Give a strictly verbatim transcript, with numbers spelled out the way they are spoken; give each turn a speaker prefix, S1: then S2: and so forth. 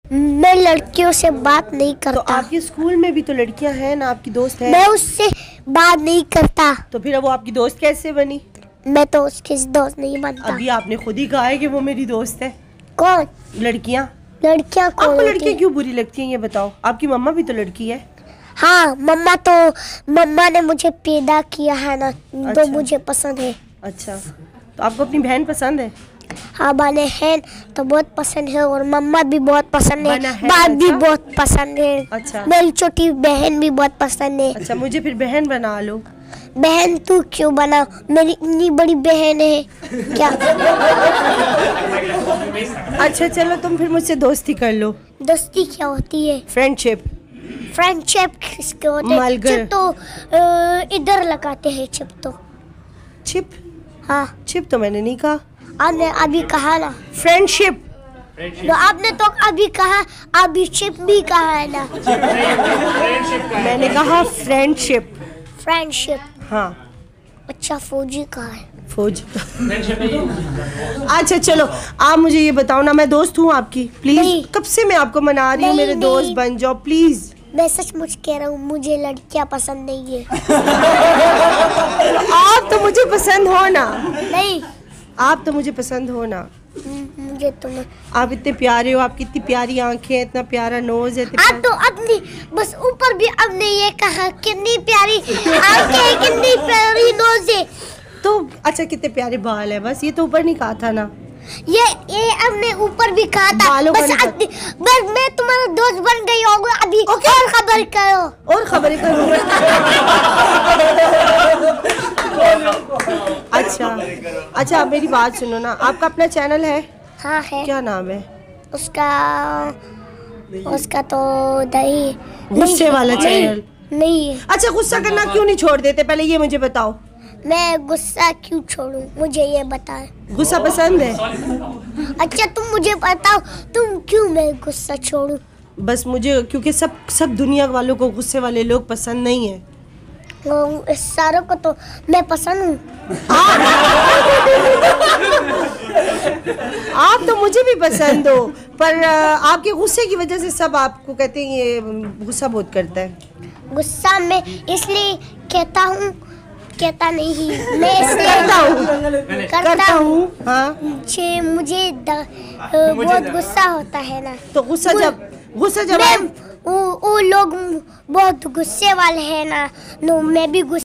S1: मैं लड़कियों से बात नहीं करता।
S2: तो आपके स्कूल में भी तो लड़कियां हैं ना, आपकी दोस्त है?
S1: मैं उससे बात नहीं करता।
S2: तो फिर वो आपकी दोस्त कैसे बनी?
S1: मैं तो उसकी दोस्त नहीं बनता।
S2: अभी आपने खुद ही कहा है कि वो मेरी दोस्त है।
S1: कौन?
S2: लड़कियां।
S1: लड़कियां कौन?
S2: आपको लड़कियां क्यों बुरी लगती हैं ये बताओ? आपकी मम्मा भी तो लड़की है।
S1: हाँ, मम्मा तो मम्मा ने मुझे पैदा किया है ना,
S2: अच्छा।
S1: तो मुझे पसंद है।
S2: अच्छा, तो आपको अपनी बहन पसंद है?
S1: हाँ, बहन तो बहुत पसंद है और मम्मा भी बहुत पसंद है,
S2: है,
S1: बाप भी
S2: अच्छा?
S1: बहुत पसंद है।
S2: अच्छा।
S1: मेरी छोटी बहन भी बहुत पसंद है।
S2: अच्छा, मुझे फिर बहन बना लो।
S1: बहन तू क्यों बना? मेरी इतनी बड़ी बहन है क्या?
S2: अच्छा चलो, तुम फिर मुझसे दोस्ती कर लो।
S1: दोस्ती क्या होती है?
S2: फ्रेंडशिप।
S1: फ्रेंडशिप किसके होते हैं?
S2: मलगर।
S1: चिप तो अ, इधर लगाते हैं चिप तो।
S2: चिप?
S1: हाँ,
S2: चिप तो मैंने नहीं कहा।
S1: आपने अभी कहा ना।
S2: फ्रेंडशिप।
S1: तो आपने तो अभी कहा, अभी चिप भी कहा है ना।
S2: मैंने कहा फ्रेंडशिप।
S1: फ्रेंडशिप।
S2: हाँ।
S1: अच्छा, फौजी कहा है?
S2: फौज। अच्छा चलो, आप मुझे ये बताओ ना, मैं दोस्त हूँ आपकी, प्लीज।
S1: नहीं।
S2: कब से मैं आपको मना रही हूँ,
S1: नहीं,
S2: मेरे
S1: नहीं।
S2: दोस्त बन जाओ प्लीज।
S1: मैं सचमुच कह रहा हूँ, मुझे लड़कियाँ पसंद नहीं है।
S2: आप तो मुझे पसंद हो ना।
S1: नहीं,
S2: आप तो मुझे पसंद हो ना।
S1: मुझे तुम
S2: आप इतने प्यारे हो, आपकी इतनी प्यारी आंखें, इतना प्यारा नोज है।
S1: आप तो अपनी बस ऊपर भी आपने ये कहा कितनी प्यारी आंखें, कितनी प्यारी नोज है।
S2: तो अच्छा, कितने प्यारे बाल है, बस ये तो ऊपर नहीं कहा था ना।
S1: ये ये हमने ऊपर भी कहा था।
S2: बालों का
S1: बस
S2: नहीं
S1: अपनी, बस मैं तुम्हारा दोस्त बन गई होंगी अभी।
S2: ओके।
S1: और खबर करो।
S2: और खबरें करो। अच्छा अच्छा, आप मेरी बात सुनो ना, आपका अपना चैनल है?
S1: हाँ है।
S2: क्या नाम है
S1: उसका? उसका तो दही
S2: गुस्से वाला चैनल
S1: नहीं है।
S2: अच्छा, गुस्सा करना क्यों नहीं छोड़ देते, पहले ये मुझे बताओ।
S1: मैं गुस्सा क्यों छोड़ूं, मुझे ये बताए।
S2: गुस्सा पसंद है?
S1: अच्छा, तुम मुझे बताओ, तुम क्यों मैं गुस्सा छोड़ूं?
S2: बस मुझे, क्योंकि सब सब दुनिया वालों को गुस्से वाले लोग पसंद नहीं है।
S1: वो इस सारों को तो मैं पसंद हूँ।
S2: आप तो मुझे भी पसंद हो, पर आपके गुस्से की वजह से सब आपको कहते हैं ये गुस्सा बहुत करता है।
S1: गुस्सा में इसलिए कहता हूँ, कहता नहीं, मैं इसलिए
S2: करता हूँ करता हूँ हाँ।
S1: मुझे मुझे द- बहुत गुस्सा होता है ना।
S2: तो गुस्सा जब गुस्सा जब
S1: मैं वो वो लोग बहुत गुस्से वाले हैं ना, नो मैं भी गुस्सा